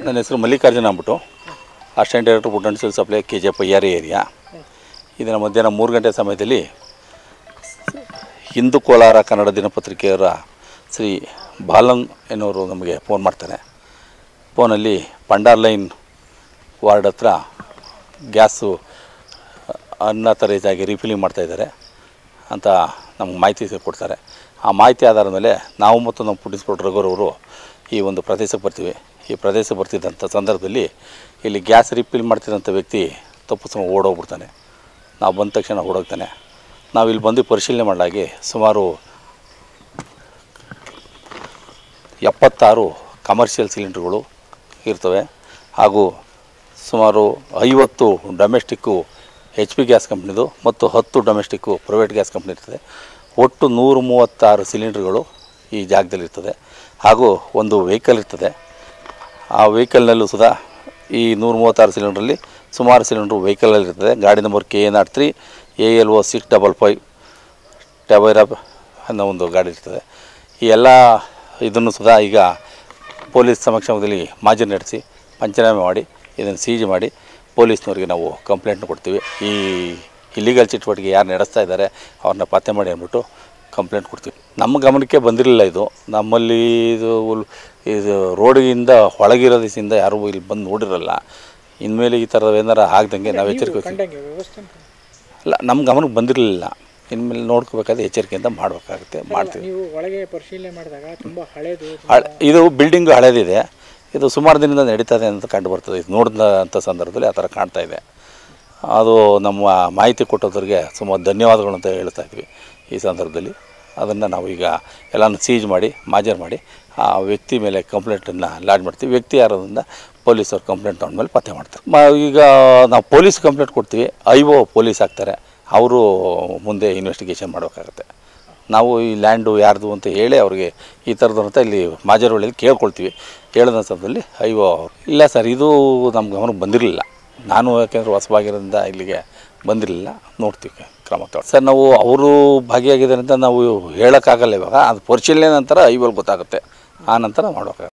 ನನ್ನ ಹೆಸರು ಮಲ್ಲಿಕಾರ್ಜುನ ಅಂದ್ಬಿಟ್ಟು assistant director food and civil supply KGF IRA area. ಇದನ್ನು ಮಧ್ಯಾಹ್ನ 3 ಗಂಟೆ ಸಮಯದಲ್ಲಿ ಹಿಂದೂ ಕೋಲಾರ ಕನ್ನಡ ದಿನಪತ್ರಿಕೆಯವರ ಶ್ರೀ ಬಾಲನ್ ಎನ್ನುವರು ನಮಗೆ ಫೋನ್ ಮಾಡ್ತಾರೆ. ಫೋನಲ್ಲಿ ಪಂಡಾರ್ ಲೈನ್ ವಾರ್ಡ್ ಹತ್ರ ಗ್ಯಾಸು ಅನ್ಅಥರೈಸಾಗಿ ರೀಫಿಲಿಂಗ್ ಮಾಡ್ತಾಯಿದ್ದಾರೆ ಅಂತ ನಮ್ಗೆ ಮಾಹಿತಿ ಕೊಡ್ತಾರೆ. ಆ ಮಾಹಿತಿ ಆಧಾರದ ಮೇಲೆ ನಾವು ಮತ್ತು ನಮ್ಮ ಫುಡ್ ಇನ್ಸ್ಪೆಕ್ಟರ್ ರಘುರವರು ಈ ಒಂದು ಪ್ರದೇಶಕ್ಕೆ ಬರ್ತೀವಿ. ಈ ಪ್ರದೇಶಕ್ಕೆ ಬರ್ತಿದ್ದಂಥ ಸಂದರ್ಭದಲ್ಲಿ ಇಲ್ಲಿ ಗ್ಯಾಸ್ ರೀಫಿಲ್ ಮಾಡ್ತಿದ್ದಂಥ ವ್ಯಕ್ತಿ ತಪ್ಪಿಸ್ಕೊಂಡು ಓಡೋಗ್ಬಿಡ್ತಾನೆ. ನಾವು ಬಂದ ತಕ್ಷಣ ಓಡೋಗ್ತಾನೆ. ನಾವು ಇಲ್ಲಿ ಬಂದು ಪರಿಶೀಲನೆ ಮಾಡಲಾಗಿ ಸುಮಾರು 76 ಕಮರ್ಷಿಯಲ್ ಸಿಲಿಂಡ್ರ್ಗಳು ಇರ್ತವೆ ಹಾಗೂ ಸುಮಾರು 50 ಡೊಮೆಸ್ಟಿಕ್ಕು HP ಗ್ಯಾಸ್ ಕಂಪ್ನಿದು ಮತ್ತು 10 ಡೊಮೆಸ್ಟಿಕ್ಕು ಪ್ರೈವೇಟ್ ಗ್ಯಾಸ್ ಕಂಪ್ನಿ ಇರ್ತದೆ. ಒಟ್ಟು 136 ಸಿಲಿಂಡ್ರ್ಗಳು ಈ ಜಾಗದಲ್ಲಿರ್ತದೆ ಹಾಗೂ ಒಂದು ವೆಹಿಕಲ್ ಇರ್ತದೆ. ಆ ವೆಹಿಕಲ್ನಲ್ಲೂ ಸುಧಾ ಈ 136 ಸಿಲಿಂಡ್ರಲ್ಲಿ ಸುಮಾರು ಸಿಲಿಂಡ್ರು ವೆಹಿಕಲಲ್ಲಿರ್ತದೆ. ಗಾಡಿ ನಂಬರ್ KA03 ALO 655 ಟವೇರಾ ಅನ್ನೋ ಒಂದು ಗಾಡಿ ಇರ್ತದೆ. ಈ ಎಲ್ಲ ಇದನ್ನು ಸುಧಾ ಈಗ ಪೊಲೀಸ್ ಸಮಕ್ಷಮದಲ್ಲಿ ಮಾಜಿ ನಡೆಸಿ ಪಂಚನಾಮೆ ಮಾಡಿ ಇದನ್ನು ಸೀಜ್ ಮಾಡಿ ಪೊಲೀಸ್ನವ್ರಿಗೆ ನಾವು ಕಂಪ್ಲೇಂಟ್ನ ಕೊಡ್ತೀವಿ. ಈ ಇಲ್ಲಿಗಲ್ ಚಟುವಟಿಕೆ ಯಾರು ನಡೆಸ್ತಾ ಇದ್ದಾರೆ ಅವ್ರನ್ನ ಪತ್ತೆ ಮಾಡಿ ಅಂದ್ಬಿಟ್ಟು ಕಂಪ್ಲೇಂಟ್ ಕೊಡ್ತೀವಿ. ನಮ್ಮ ಗಮನಕ್ಕೆ ಬಂದಿರಲಿಲ್ಲ ಇದು. ನಮ್ಮಲ್ಲಿ ಇದು ರೋಡಿಗಿಂದ ಒಳಗಿರೋದ್ರಿಂದ ಯಾರೂ ಇಲ್ಲಿ ಬಂದು ನೋಡಿರಲ್ಲ. ಇನ್ಮೇಲೆ ಈ ಥರದ ಏನಾರು ಆಗದಂಗೆ ನಾವು ಎಚ್ಚರಿಕೆ ಅಲ್ಲ, ನಮ್ಮ ಗಮನಕ್ಕೆ ಬಂದಿರಲಿಲ್ಲ. ಇನ್ಮೇಲೆ ನೋಡ್ಕೋಬೇಕಾದ್ರೆ ಎಚ್ಚರಿಕೆಯಿಂದ ಮಾಡಬೇಕಾಗುತ್ತೆ, ಮಾಡ್ತೀವಿ. ನೀವು ಒಳಗೆ ಪರಿಶೀಲನೆ ಮಾಡಿದಾಗ ತುಂಬ ಹಳೇದು ಇದು ಬಿಲ್ಡಿಂಗು ಹಳೇದಿದೆ. ಇದು ಸುಮಾರು ದಿನದಿಂದ ನಡೀತದೆ ಅಂತ ಕಂಡು ಬರ್ತದೆ. ಇದು ನೋಡಿದಂಥ ಸಂದರ್ಭದಲ್ಲಿ ಆ ಥರ ಕಾಣ್ತಾ ಇದೆ. ಅದು ನಮ್ಮ ಮಾಹಿತಿ ಕೊಟ್ಟೋದ್ರಿಗೆ ಸುಮಾರು ಧನ್ಯವಾದಗಳು ಅಂತ ಹೇಳ್ತಾ ಇದ್ವಿ. ಈ ಸಂದರ್ಭದಲ್ಲಿ ಅದನ್ನು ನಾವು ಈಗ ಎಲ್ಲನೂ ಸೀಜ್ ಮಾಡಿ ಮಾಜರ್ ಮಾಡಿ ಆ ವ್ಯಕ್ತಿ ಮೇಲೆ ಕಂಪ್ಲೇಂಟನ್ನು ಲಾಡ್ಜ್ ಮಾಡ್ತೀವಿ. ವ್ಯಕ್ತಿ ಯಾರೋದ್ರಿಂದ ಪೊಲೀಸವ್ರು ಕಂಪ್ಲೇಂಟ್ ತೊಗೊಂಡ್ಮೇಲೆ ಪತ್ತೆ ಮಾಡ್ತಾರೆ. ಈಗ ನಾವು ಪೊಲೀಸ್ ಕಂಪ್ಲೇಂಟ್ ಕೊಡ್ತೀವಿ. IO ಪೊಲೀಸ್ ಆಗ್ತಾರೆ. ಅವರು ಮುಂದೆ ಇನ್ವೆಸ್ಟಿಗೇಷನ್ ಮಾಡಬೇಕಾಗತ್ತೆ. ನಾವು ಈ ಲ್ಯಾಂಡು ಯಾರ್ದು ಅಂತ ಹೇಳಿ ಅವ್ರಿಗೆ ಈ ಥರದ್ದು ಅಂತ ಇಲ್ಲಿ ಮಾಜರ್ ಒಳ್ಳೆದು ಕೇಳ್ಕೊಳ್ತೀವಿ. ಹೇಳಿದ ಸಂದರ್ಭದಲ್ಲಿ IO ಇಲ್ಲ ಸರ್, ಇದು ನಮ್ಮ ಗಮನಕ್ಕೆ ಬಂದಿರಲಿಲ್ಲ. ನಾನು ಯಾಕೆಂದರೆ ಹೊಸವಾಗಿರೋದ್ರಿಂದ ಇಲ್ಲಿಗೆ ಬಂದಿರಲಿಲ್ಲ, ನೋಡ್ತೀವಿ ಕ್ರಮ ತಗೊಳ್ಳಿ ಸರ್. ನಾವು ಅವರು ಭಾಗಿಯಾಗಿದ್ದಾರೆ ಅಂತ ನಾವು ಹೇಳೋಕ್ಕಾಗಲ್ಲ. ಇವಾಗ ಅದು ಪರಿಶೀಲನೆ ನಂತರ IO ಗೊತ್ತಾಗುತ್ತೆ. ಆ ನಂತರ ಮಾಡೋಕ್ಕಾಗತ್ತೆ.